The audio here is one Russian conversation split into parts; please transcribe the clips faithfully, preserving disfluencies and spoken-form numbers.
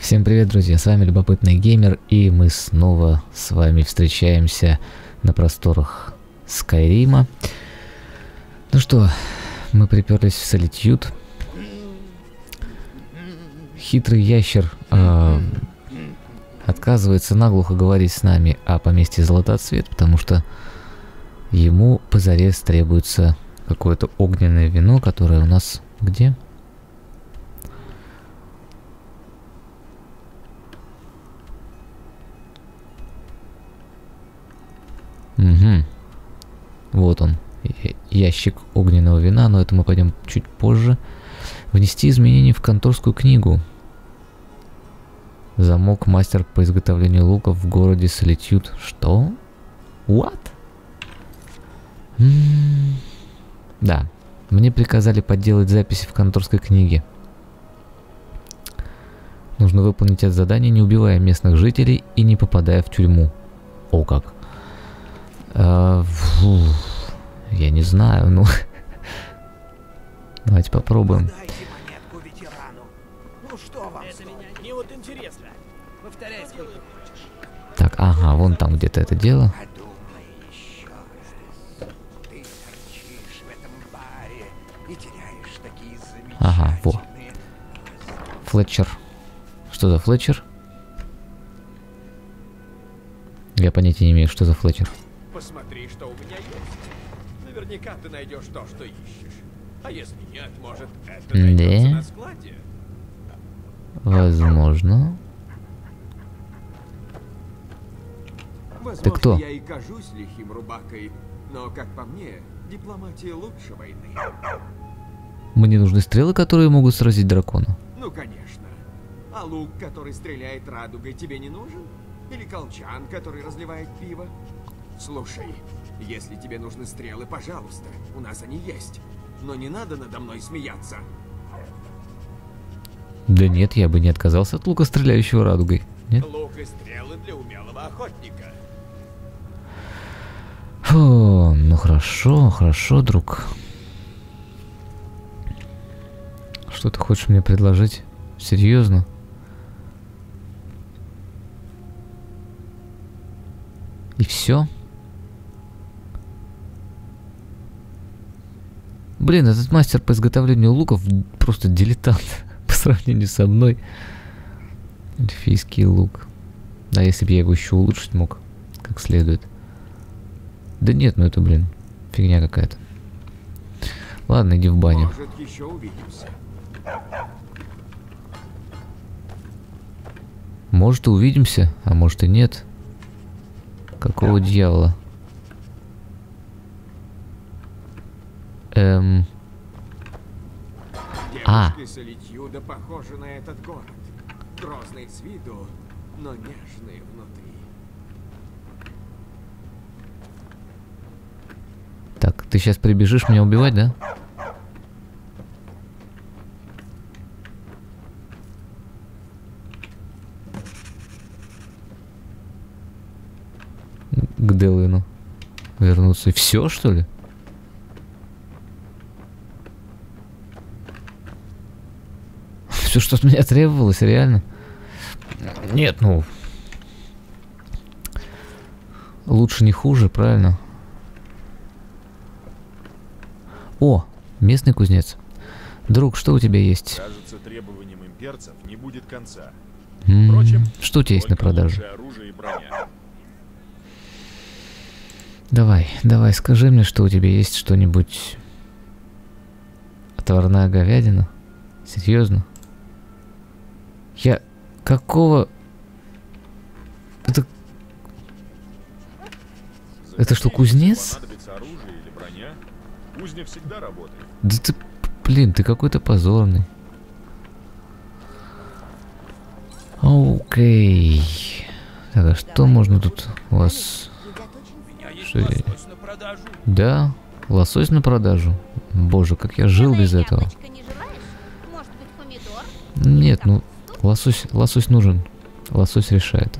Всем привет, друзья, с вами Любопытный Геймер, и мы снова с вами встречаемся на просторах Скайрима. Ну что, мы приперлись в Solitude. Хитрый ящер э, отказывается наглухо говорить с нами о поместье Золотоцвет, потому что ему позарез требуется какое-то огненное вино, которое у нас где? Угу. Вот он, ящик огненного вина, но это мы пойдем чуть позже. Внести изменения в конторскую книгу. Замок мастер по изготовлению луков в городе Solitude. Что? What? М-м-м. Да, мне приказали подделать записи в конторской книге. Нужно выполнить это задание, не убивая местных жителей и не попадая в тюрьму. О как. А, фу, я не знаю, ну... Давайте попробуем. Ну что вам? Это меня не вот интересно. Повторяй, сколько хочешь. Так, ага, вон там где-то это дело. Подумай еще раз. Ты торчишь в этом баре и теряешь такие замечательные... Ага, во. Флетчер. Что за Флетчер? Я понятия не имею, что за Флетчер. Посмотри, что у меня есть. Наверняка ты найдешь то, что ищешь. А если нет, может, это найдется Да. на складе. Возможно. Возможно, Ты кто? я и кажусь лихим рубакой, но, как по мне, дипломатия лучше войны. Мне нужны стрелы, которые могут сразить дракона. Ну, конечно. А лук, который стреляет радугой, тебе не нужен? Или колчан, который разливает пиво? Слушай, если тебе нужны стрелы, пожалуйста, у нас они есть. Но не надо надо мной смеяться. Да нет, я бы не отказался от лука, стреляющего радугой. Нет? Лук и стрелы для умелого охотника. Фу, ну хорошо, хорошо, друг. Что ты хочешь мне предложить? Серьезно? И все? Блин, этот мастер по изготовлению луков просто дилетант по сравнению со мной. Эльфийский лук. Да, если бы я его еще улучшить мог как следует. Да нет, ну это, блин, фигня какая-то. Ладно, иди в баню. Может, еще увидимся. Может, и увидимся, а может и нет. Какого дьявола? Эм... А. Девушки Солитьюда похожи на этот город. Грозные с виду, но нежные внутри. Так, ты сейчас прибежишь меня убивать, да? К Делвину вернуться. И все, что ли? Все, что от меня требовалось, реально? Нет, ну... Лучше не хуже, правильно? О, местный кузнец. Друг, что у тебя есть? Кажется, требованиям имперцев не будет конца. М-м, Впрочем, что у тебя есть на только продажу? лучшее оружие и броня. Давай, давай, скажи мне, что у тебя есть что-нибудь... Отварная говядина? Серьезно? Я... Какого... Это... Это что, кузнец? Понадобится оружие или броня, кузня всегда работает. Да ты... Блин, ты какой-то позорный. Окей. Так, а что можно тут у вас... У меня есть Что я- лосось на продажу. Да? Лосось на продажу? Боже, как я жил без этого. Яблочко не желаешь? Может быть, помидор? Нет, ну, лосось, лосось нужен. Лосось решает.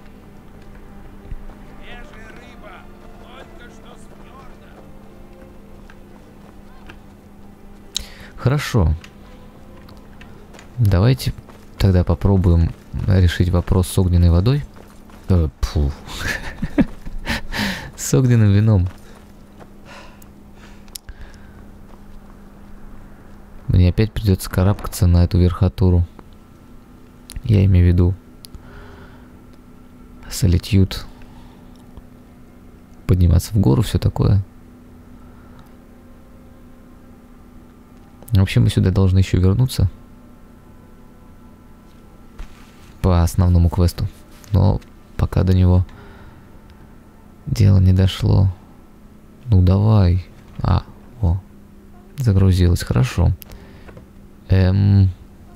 Свежая рыба. Только что с фьорда. Хорошо. Давайте тогда попробуем решить вопрос с огненной водой. Э, фу. С огненным вином. Мне опять придется карабкаться на эту верхотуру. Я имею в виду солитьюд. Подниматься в гору, все такое. Вообще мы сюда должны еще вернуться. По основному квесту. Но пока до него дело не дошло. Ну давай. А, о. Загрузилось, хорошо. Эм...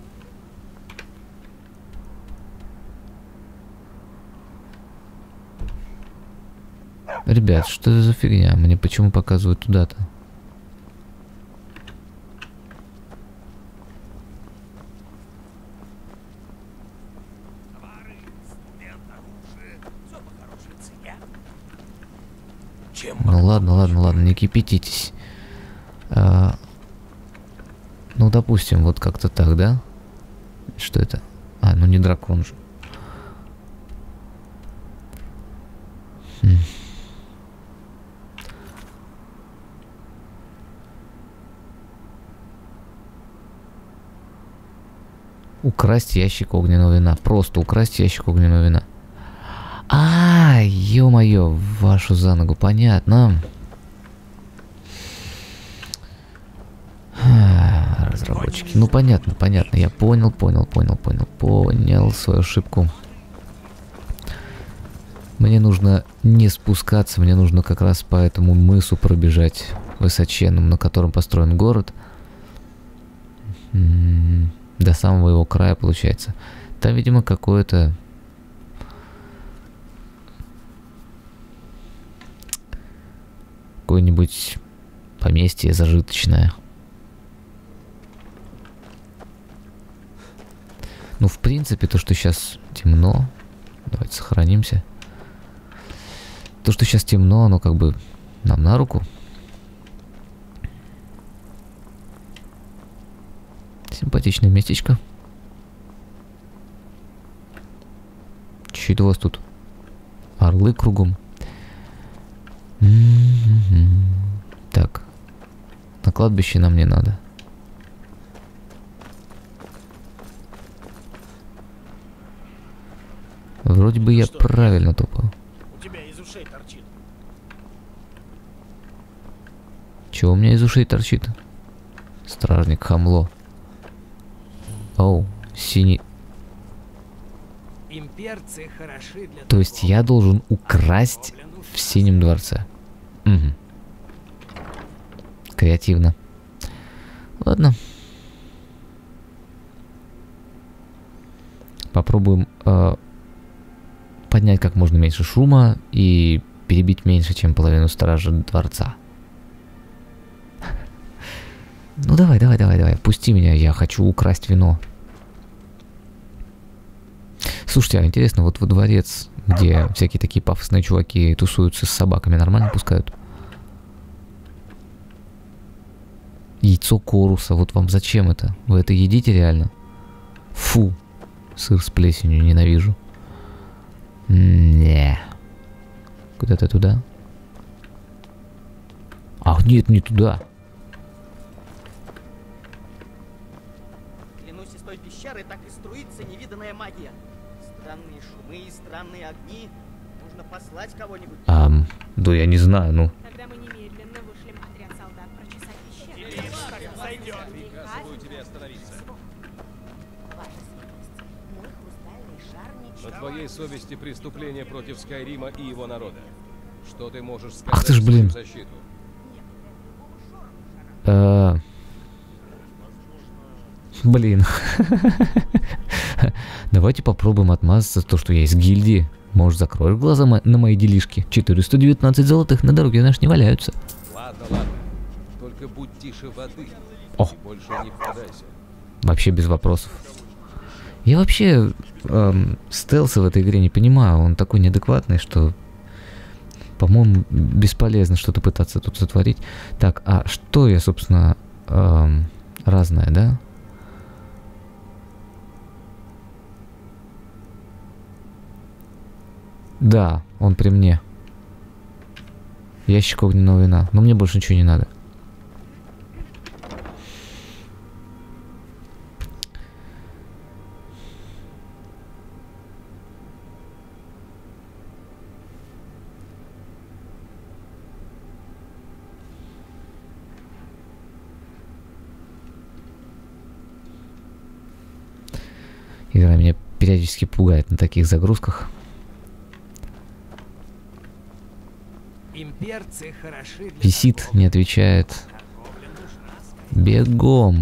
Ребят, что это за фигня? Мне почему показывают туда-то? Ну ладно, ладно, ладно, не кипятитесь. А, ну, допустим, вот как-то так, да? Что это? А, ну не дракон же. Хм. Украсть ящик огненного вина. Просто украсть ящик огненного вина. А, ё-моё, вашу за ногу, понятно. Разработчики. Ну, понятно, понятно. Я понял, понял, понял, понял, понял свою ошибку. Мне нужно не спускаться, мне нужно как раз по этому мысу пробежать высоченному, на котором построен город. М-м-м, до самого его края, получается. Там, видимо, какое-то... Какое-нибудь поместье зажиточное. Ну, в принципе, то, что сейчас темно... Давайте сохранимся. То, что сейчас темно, оно как бы нам на руку. Симпатичное местечко. Чуть у вас тут орлы кругом. Mm-hmm. Так. На кладбище нам не надо. Вроде бы я Что? правильно топал. У тебя из ушей торчит. Чего у меня из ушей торчит? Стражник хамло. Оу, синий. Имперцы хороши для То есть я должен украсть в Синем дворце. Угу. Креативно. Ладно. Попробуем э, поднять как можно меньше шума и перебить меньше, чем половину стражи дворца. Ну давай, давай, давай, давай, пусти меня, я хочу украсть вино. Слушайте, а интересно, вот во дворец, где всякие такие пафосные чуваки тусуются с собаками, нормально пускают? Яйцо коруса, вот вам зачем это? Вы это едите реально? Фу, сыр с плесенью, ненавижу. Не. Куда-то туда? Ах, нет, не туда. Клянусь, из той пещеры так и струится невиданная магия. Странные шумы, странные огни. Нужно послать кого-нибудь. Ам, да я не знаю, ну. Тогда мы немедленно вышлем отряд солдат прочесать пещеру. Приказываю тебе остановиться. Ваша светлость, мой хрустальный шар ничего... На твоей совести преступление против Скайрима и его народа. Что ты можешь сказать Ах ты ж, блин. в свою защиту? А... Блин. Давайте попробуем отмазаться за то, что я из гильдии. Может, закроешь глаза мо- на мои делишки? четыреста девятнадцать золотых на дороге наш не валяются. Ладно, ладно. Только будь тише воды. О. И больше не впадайся. Вообще без вопросов. Я вообще эм, стелса в этой игре не понимаю. Он такой неадекватный, что, по-моему, бесполезно что-то пытаться тут сотворить. Так, а что я, собственно, эм, разное, да? Да, он при мне. Ящик огненного вина. Но мне больше ничего не надо. Игра меня периодически пугает на таких загрузках. Имперцы хороши для Висит, торговли. не отвечает. Торговля нужна, сказать. Бегом.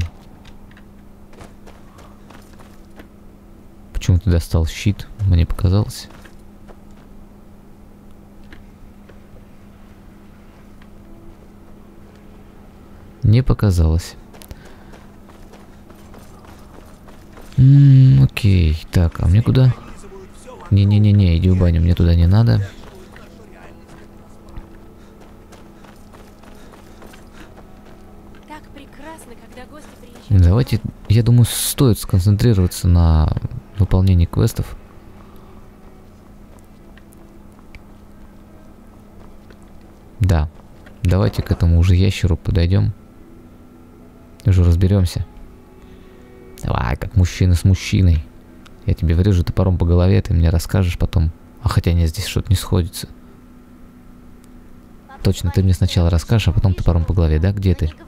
Почему ты достал щит? Мне показалось. Не показалось. М-м, окей, так, а мне куда? Не-не-не-не, иди в баню, мне туда не надо. Так прекрасно, когда гости приезжают. Давайте, я думаю, стоит сконцентрироваться на выполнении квестов. Да, давайте к этому уже ящеру подойдем. Уже разберемся. Давай, как мужчина с мужчиной. Я тебе врежу топором по голове, ты мне расскажешь потом. А хотя нет, здесь что-то не сходится. Точно, ты мне сначала расскажешь, а потом топором по голове, да? Где ты?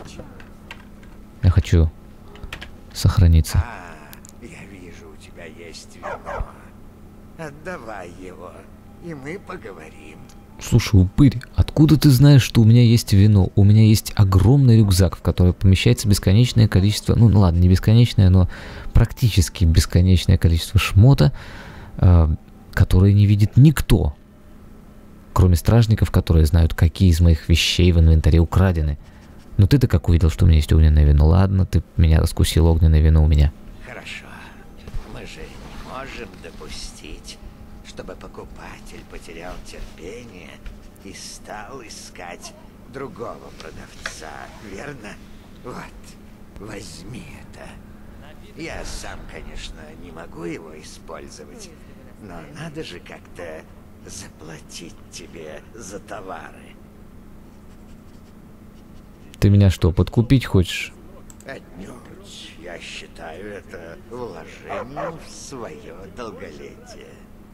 Я хочу сохраниться. А, я вижу, у тебя есть вино. Отдавай его, и мы поговорим. Слушай, упырь, откуда ты знаешь, что у меня есть вино? У меня есть огромный рюкзак, в который помещается бесконечное количество, ну ладно, не бесконечное, но практически бесконечное количество шмота, э, которые не видит никто, кроме стражников, которые знают, какие из моих вещей в инвентаре украдены. Ну ты-то как увидел, что у меня есть огненное вино? Ладно, ты меня раскусил, огненное вино у меня. Хорошо. Мы же не можем допустить, чтобы покупатель потерял терпение и стал искать другого продавца, верно? Вот, возьми это. Я сам, конечно, не могу его использовать, но надо же как-то заплатить тебе за товары. Ты меня что, подкупить хочешь? Отнюдь. Я считаю это вложением в свое долголетие.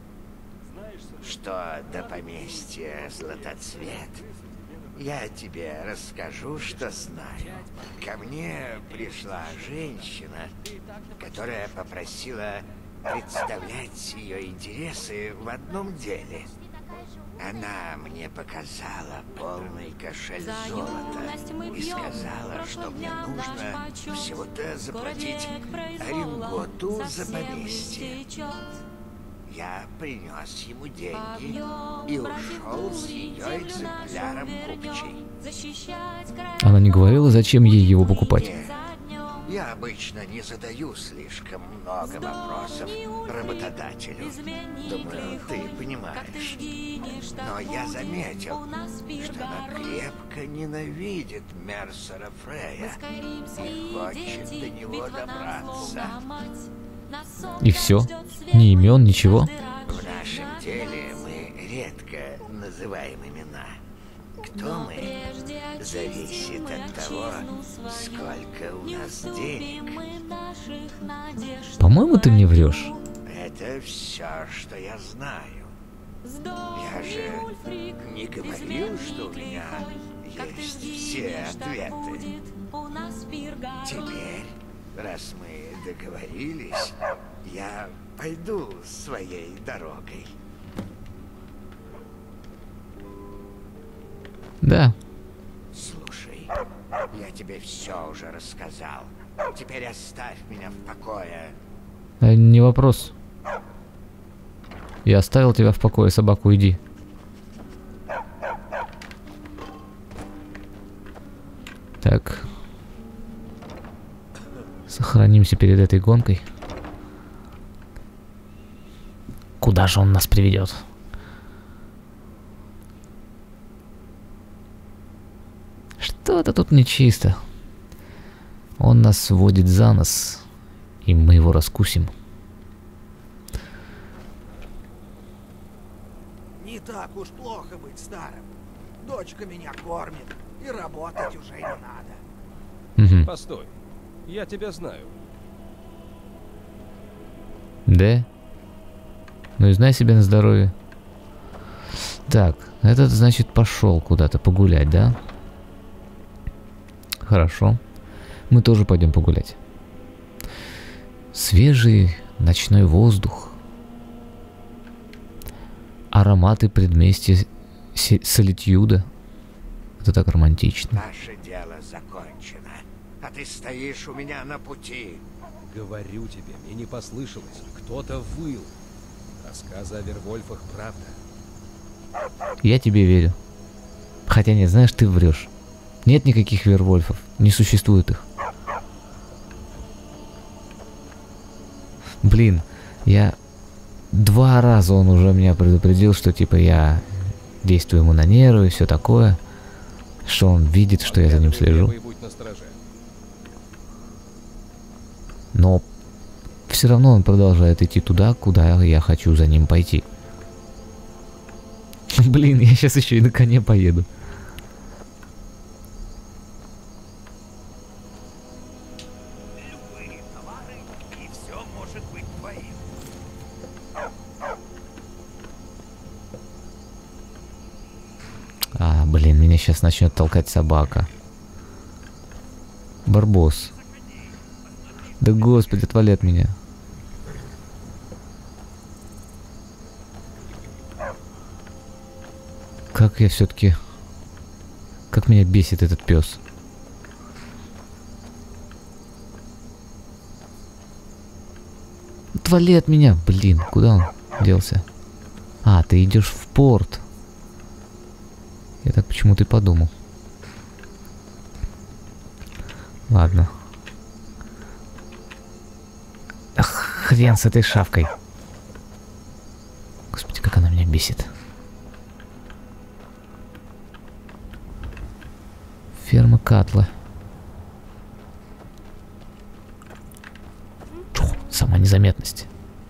Что до поместья Златоцвет, я тебе расскажу, что знаю. Ко мне пришла женщина, которая попросила представлять ее интересы в одном деле. Она мне показала полный кошель золота и сказала, что мне нужно всего-то заплатить Оренготу за поместье. Я принес ему деньги и ушел с ее экземпляром купчей. Она не говорила, зачем ей его покупать? Нет, я обычно не задаю слишком много вопросов работодателю. Думаю, ты понимаешь. Но я заметил, что она крепко ненавидит Мерсера Фрея и хочет до него добраться. И все? Ни имен, ничего? В нашем деле мы редко называем имена. Кто мы, зависит от того, сколько у нас денег. По-моему, ты мне врешь. Это все, что я знаю. Я же не говорил, что у меня есть все ответы. Теперь, раз мы договорились, я пойду своей дорогой. Да. Слушай, я тебе все уже рассказал. Теперь оставь меня в покое. Э, Не вопрос. Я оставил тебя в покое, собаку, иди. Так. Сохранимся перед этой гонкой. Куда же он нас приведет? Что-то тут нечисто. Он нас сводит за нос, и мы его раскусим. так уж плохо быть старым. Дочка меня кормит, и работать уже не надо. Угу. Постой. Я тебя знаю. Да? Ну и знай себя на здоровье. Так, этот, значит, пошел куда-то погулять, да? Хорошо. Мы тоже пойдем погулять. Свежий ночной воздух. Ароматы предместья Солитьюда. Это так романтично. Наше дело закончено, а ты стоишь у меня на пути. Говорю тебе, мне не послышалось. Кто-то выл. Рассказы о Вервольфах правда. Я тебе верю. Хотя нет, знаешь, ты врешь. Нет никаких Вервольфов. Не существует их. Блин, я... Два раза он уже меня предупредил, что типа я действую ему на нервы и все такое. Что он видит, что я за ним слежу. Но все равно он продолжает идти туда, куда я хочу за ним пойти. Блин, я сейчас еще и на коне поеду. Любые товары, и все может быть твоим. А, блин, меня сейчас начнет толкать собака. Барбос. Да господи, отвали от меня. Как я все-таки... Как меня бесит этот пес. Отвали от меня. Блин, куда он делся? А, ты идешь в порт. Я так почему-то и подумал. Ладно. Ах, хрен с этой шавкой. Господи, как она меня бесит. Ферма Катла. Чух, сама незаметность.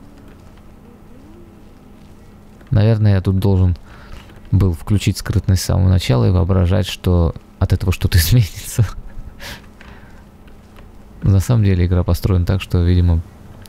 Наверное, я тут должен был включить скрытность с самого начала и воображать, что от этого что-то изменится. На самом деле игра построена так, что, видимо,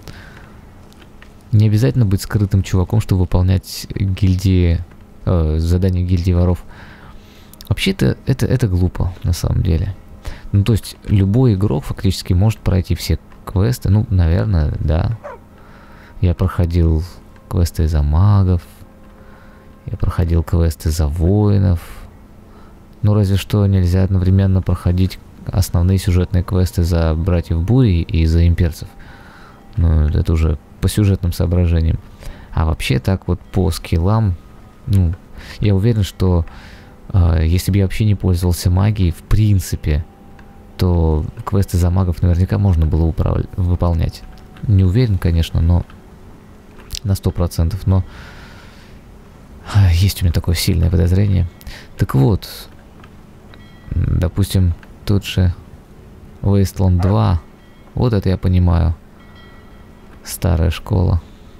не обязательно быть скрытым чуваком, чтобы выполнять гильдии, э, задания гильдии воров. Вообще-то это, это глупо, на самом деле. Ну, то есть, любой игрок фактически может пройти все квесты. Ну, наверное, да. Я проходил квесты за магов. Я проходил квесты за воинов. Ну, разве что нельзя одновременно проходить основные сюжетные квесты за братьев Бури и за имперцев. Ну, это уже по сюжетным соображениям. А вообще так вот по скиллам, ну, я уверен, что э, если бы я вообще не пользовался магией, в принципе, то квесты за магов наверняка можно было управ... выполнять. Не уверен, конечно, но на сто процентов, но э, есть у меня такое сильное подозрение. Так вот, допустим, тут же Wasteland два, вот это я понимаю, старая школа.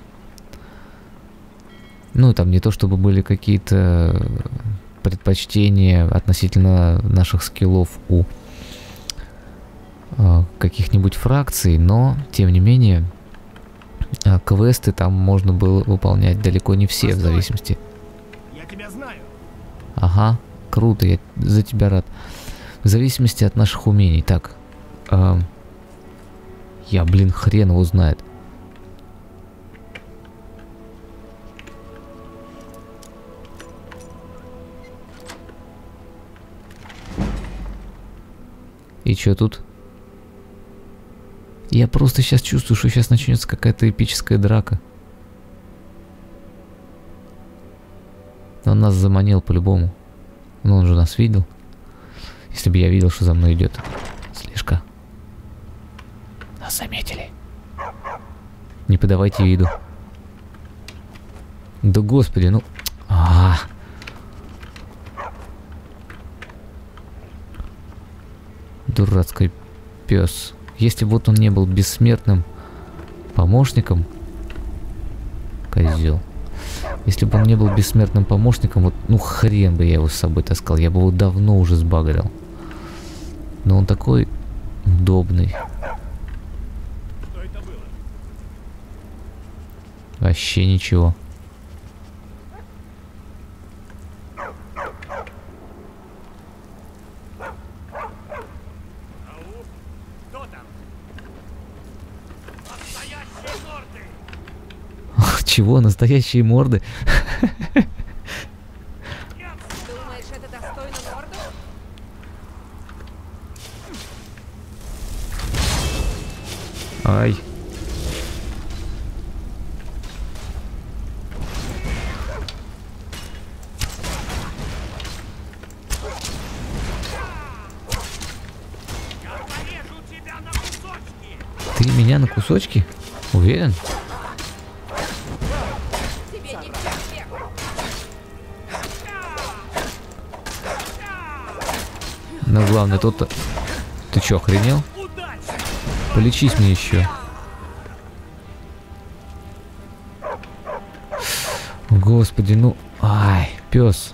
Ну, там не то чтобы были какие-то предпочтения относительно наших скиллов у э, каких-нибудь фракций, но, тем не менее, э, квесты там можно было выполнять далеко не все. Постой. В зависимости. Я тебя знаю. Ага, круто, я за тебя рад. В зависимости от наших умений. Так, э, я, блин, хрен его знает. И чё тут? Я просто сейчас чувствую, что сейчас начнется какая-то эпическая драка. Он нас заманил по-любому. Но он же нас видел. Если бы я видел, что за мной идет слежка. Нас заметили. Не подавайте виду. Да господи, ну... А -а -а. Дурацкий пес. Если бы вот он не был бессмертным помощником, козел. Если бы он не был бессмертным помощником, вот, ну хрен бы я его с собой таскал. Я бы его давно уже сбагрил. Но он такой удобный. Что это было? Вообще ничего. Ау? Кто там? Настоящие морды! Чего? Настоящие морды? Думаешь, это достойно морду? Ай. Я порежу тебя на кусочки! Ты меня на кусочки? Уверен? Тебе не впервые. Но главное, тот-то... Ты чё, охренел? Полечись мне еще. Господи, ну... Ай, пес.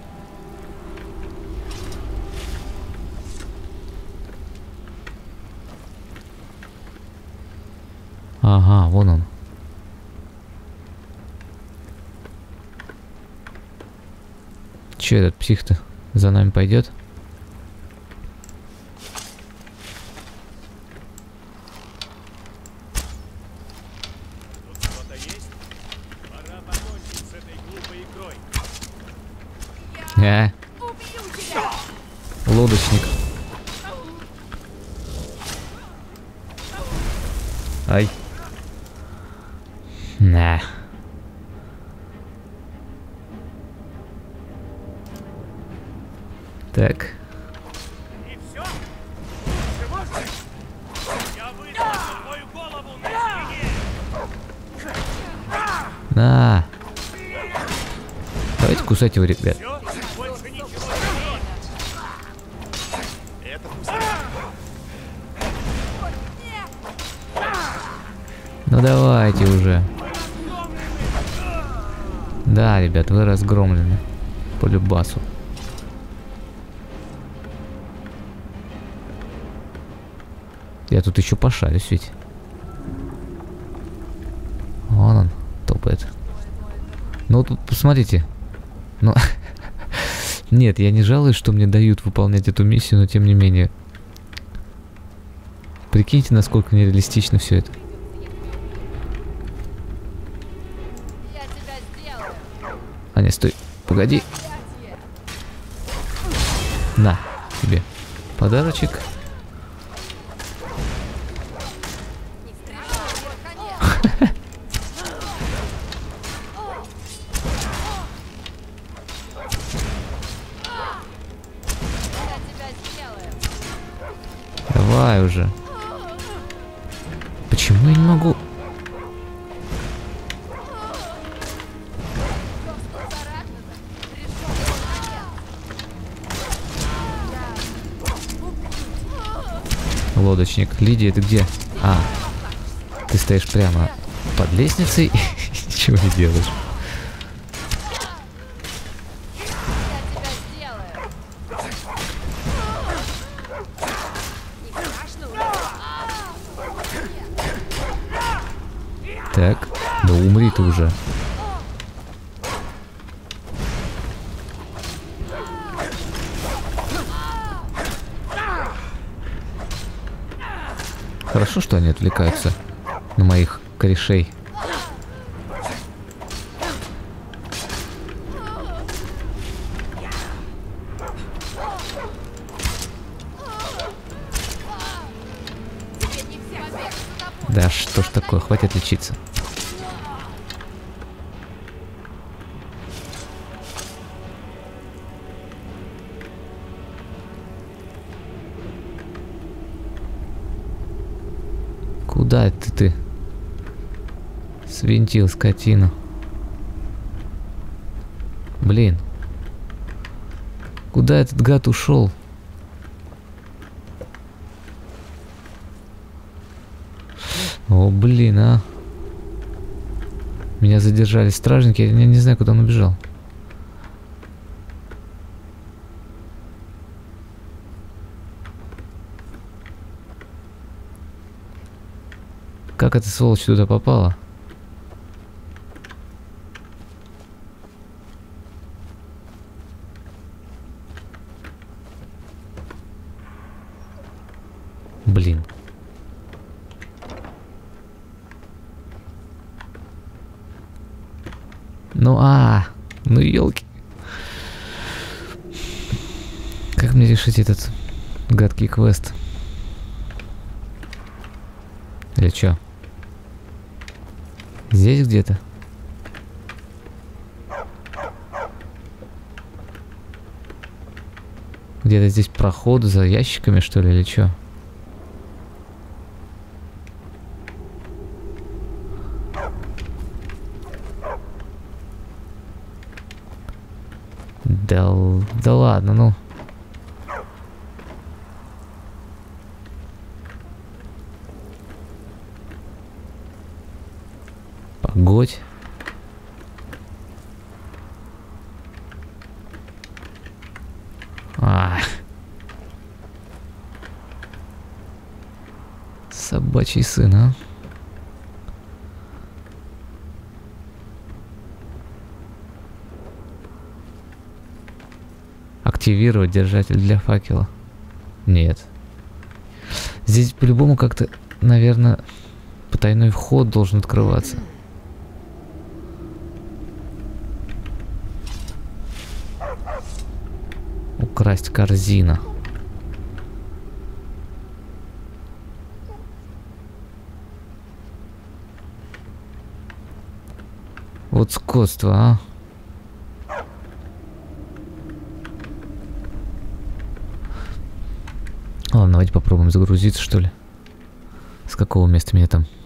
Ага, вон он. Че этот псих-то за нами пойдет? Тут кто-то есть? Пора покончить с этой глупой игрой. А, Убью тебя! лодочник. Ай. На. Так. И все? Чего же? Я высмотрел твою голову на стене! На. Давайте кусать его, ребят. Все? Больше ничего не надо. Это пустяк. Ну давайте уже. Да, ребят, вы разгромлены. По любасу. Я тут еще пошарюсь ведь. Вон он топает. Ну тут посмотрите. Ну, нет, я не жалуюсь, что мне дают выполнять эту миссию, но тем не менее. Прикиньте, насколько нереалистично все это. Я тебя сделаю. Аня, стой. Погоди. На, тебе подарочек. Не страшно, конец. Я тебя сделаю. Давай уже. Почему я не могу? Лодочник. Лидия, ты где? А, ты стоишь прямо под лестницей и ничего не делаешь. Я тебя сделаю. Не страшно уже? Так, да умри ты уже. Хорошо, что они отвлекаются на моих корешей. Да что ж такое, хватит лечиться. Куда это ты свинтил, скотину? Блин. Куда этот гад ушел? О, блин, а. Меня задержали стражники, я не, не знаю, куда он убежал. Как эта сволочь туда попала? Блин. Ну а, ну елки. Как мне решить этот гадкий квест? Или чё? Здесь где-то? Где-то здесь проход за ящиками, что ли, или чё? Да, да ладно, ну. Погодь. А. Собачий сын, а? Активировать держатель для факела. Нет. Здесь по-любому как-то, наверное, потайной вход должен открываться. Украсть корзина. Вот скотство, а? Ладно, давайте попробуем загрузиться, что ли. С какого места меня там?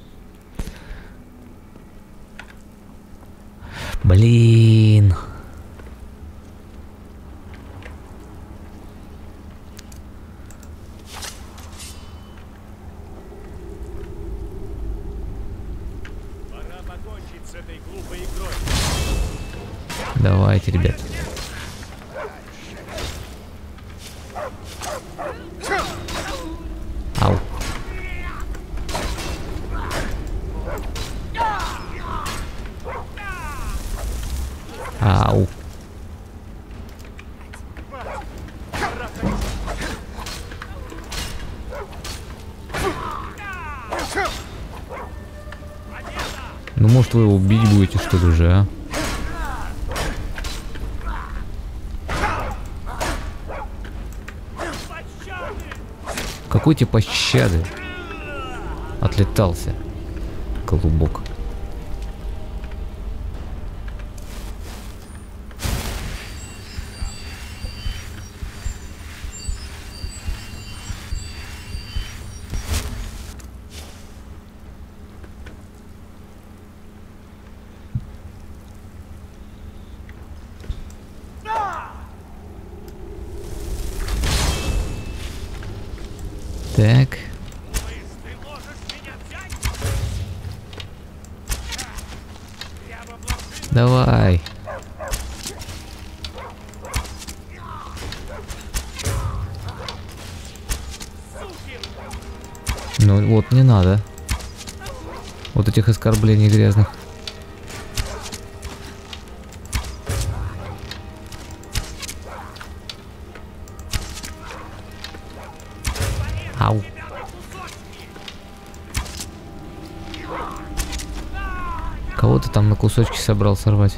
Блин. Пора покончить с этой глупой игрой. Давайте, ребят. Ау. Ау. Ну, может, вы его убить будете, что ли, уже, а? Какой тебе пощады? Отлетался. Голубок. Так. Давай. Ну вот, не надо. Вот этих оскорблений грязных. Ау. Кого ты там на кусочки собрал сорвать?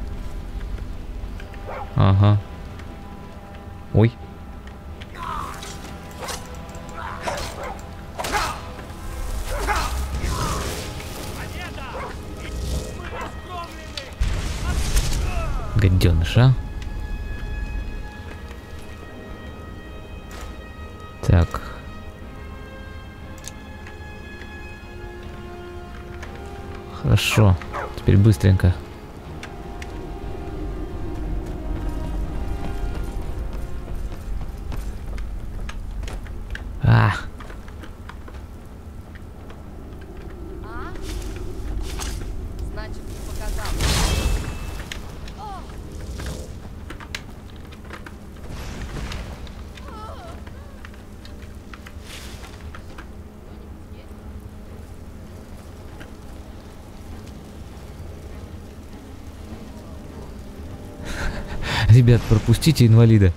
Ага. Ой. Гаденыш, а? Так. Хорошо. Теперь быстренько. А. А? Значит, не показалось. Ребят, пропустите инвалида.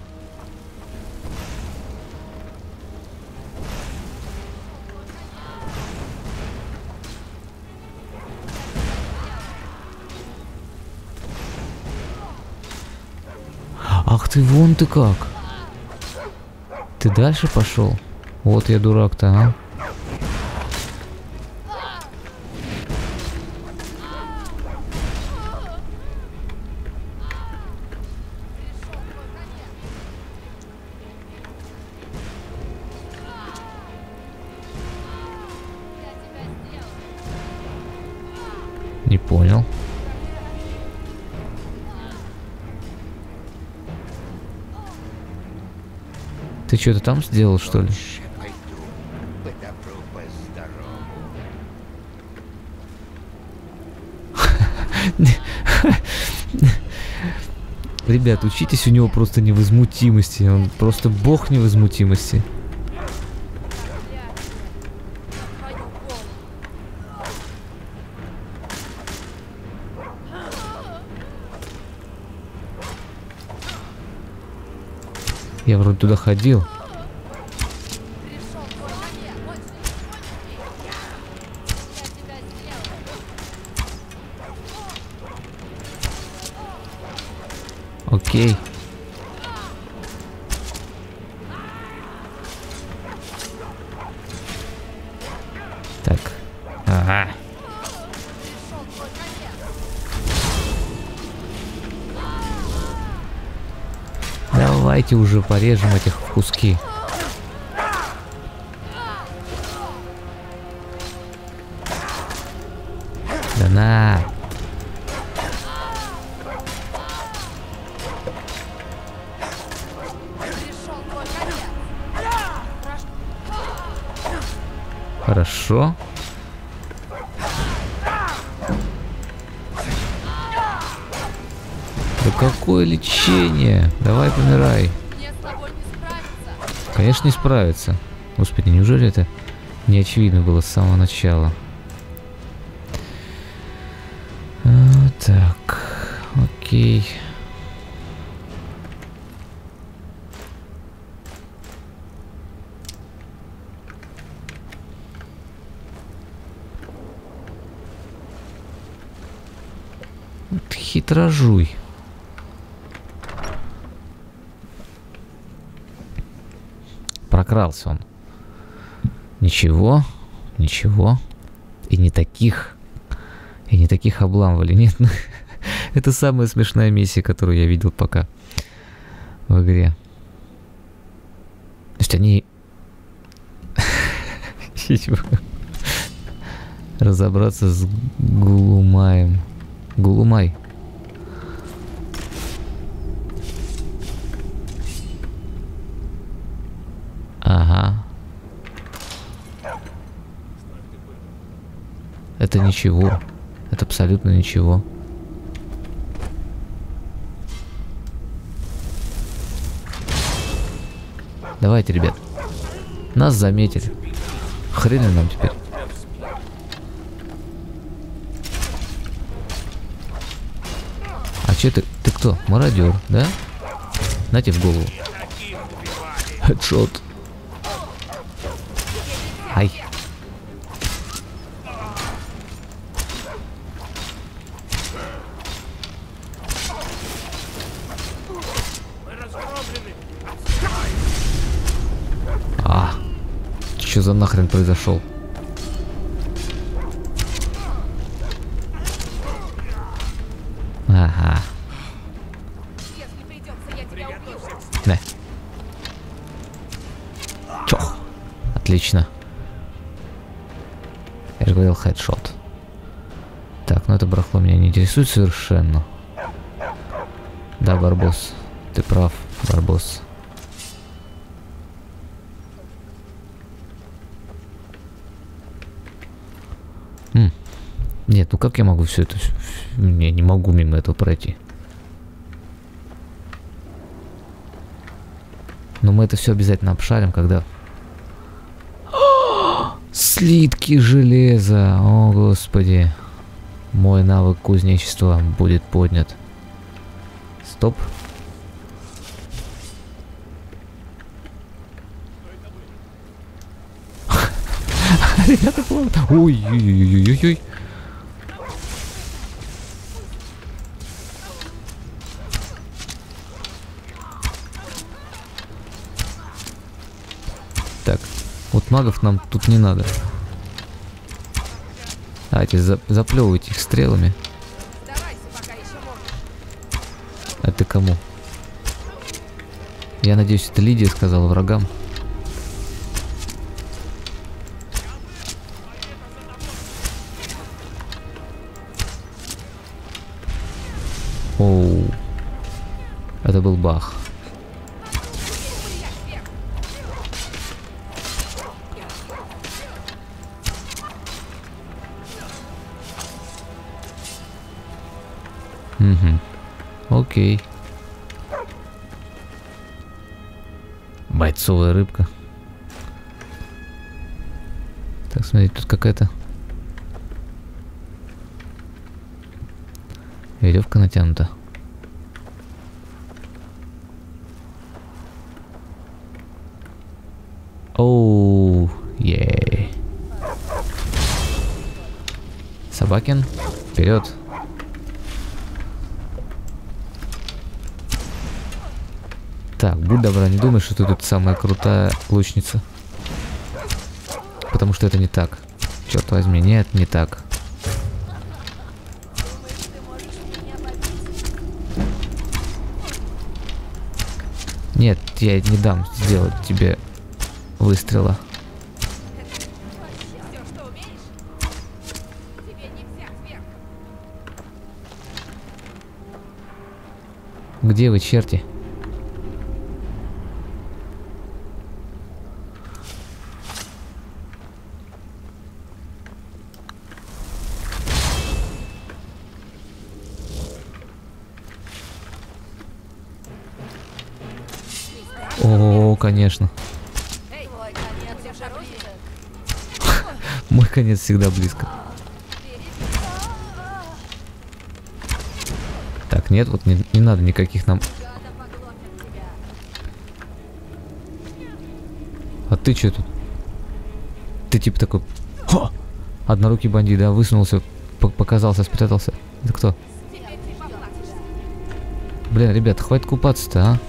Ах ты, вон ты как. Ты дальше пошел? Вот я дурак-то, а? Не понял. Ты что-то там сделал, что ли? Пойду по добру, по здорову. Ребят, учитесь у него просто невозмутимости. Он просто бог невозмутимости. Я вроде туда ходил. Окей. Так. Ага. Давайте уже порежем этих в куски. Да на. Хорошо. Да какое лечение? Давай помирай. Конечно, не справится. Господи, неужели это не очевидно было с самого начала? А, так, окей. Хитрожуй. Прокрался он. Ничего, ничего. И не таких, и не таких обламывали. Нет, ну, это самая смешная миссия, которую я видел пока в игре. То есть они... разобраться с Гулумаем. Гулумай. Ага. Это ничего. Это абсолютно ничего. Давайте, ребят. Нас заметили. Хрен ли нам теперь? А че ты? Ты кто? Мародер, да? Нате в голову. Хедшот. Ай. А, что за нахрен произошел? Ага. Да. Чох. Отлично. Я же говорил, хедшот. Так, ну это барахло меня не интересует совершенно. Да, Барбос. Ты прав, Барбос. М. Нет, ну как я могу все это... Я не могу мимо этого пройти. Но мы это все обязательно обшарим, когда... Слитки железа! О, господи. Мой навык кузнечества будет поднят. Стоп. Ребята, плавают. Ой-ой-ой-ой-ой. Так, вот магов нам тут не надо. Давайте за заплевывайте их стрелами. А ты кому? Я надеюсь, это Лидия сказала врагам. Оу. Это был бах. Угу. Окей. Бойцовая рыбка. Так, смотрите, тут какая-то веревка натянута. Оу, ей. Собакин, вперед. Так, будь добра, не думай, что ты тут самая крутая лучница. Потому что это не так. Черт возьми, нет, не так. Нет, я не дам сделать тебе выстрела. Где вы, черти? О, конечно. Мой конец всегда близко. Так, нет, вот не, не надо никаких нам. А ты что тут? Ты типа такой... Хо! Однорукий бандит, да, высунулся, показался, спрятался. Это кто? Блин, ребят, хватит купаться-то, а?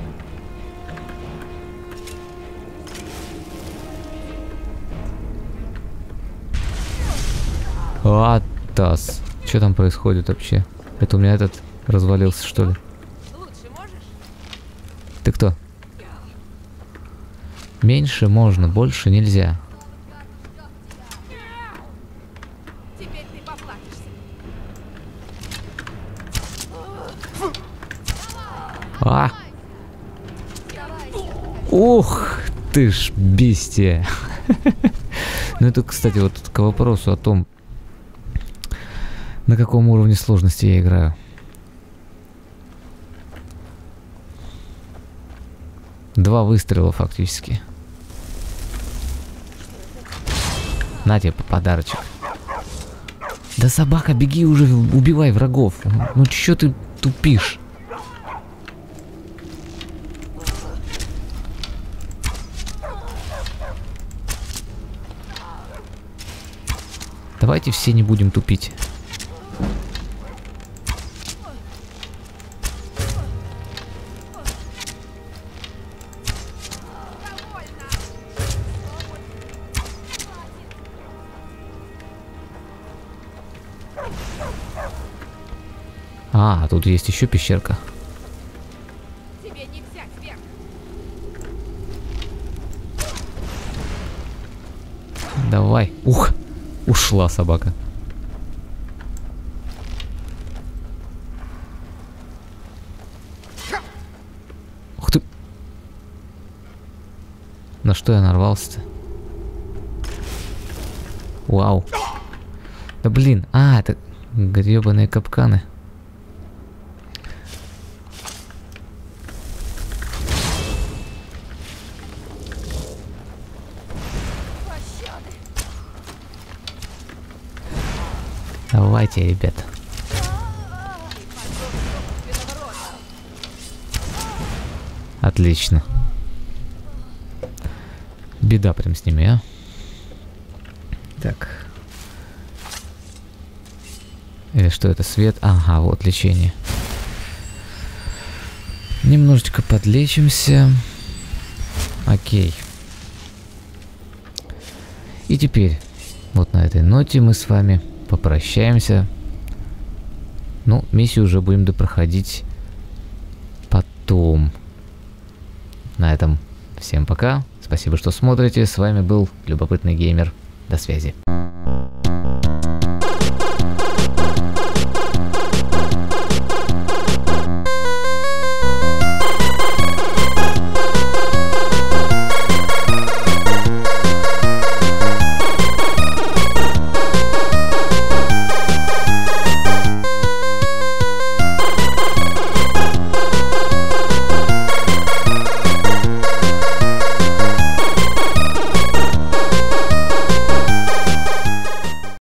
Атас. Что там происходит вообще? Это у меня этот развалился, что ли? Ты кто? Меньше можно, больше нельзя. А! Ух ты ж бестия. Ну это, кстати, вот к вопросу о том, на каком уровне сложности я играю. Два выстрела фактически. На тебе подарочек. Да собака, беги уже, убивай врагов. Ну чё ты тупишь? Давайте все не будем тупить. А, тут есть еще пещерка. Тебе не взять вверх. Давай. Ух, ушла собака. Ух ты. На что я нарвался-то? Вау. Да блин, а, это гребаные капканы. Давайте, ребята. Отлично. Беда прям с ними, а. Так. Или что это? Свет? Ага, вот лечение. Немножечко подлечимся. Окей. И теперь, вот на этой ноте мы с вами попрощаемся. Ну, миссию уже будем допроходить потом. На этом всем пока. Спасибо, что смотрите. С вами был Любопытный Геймер. До связи.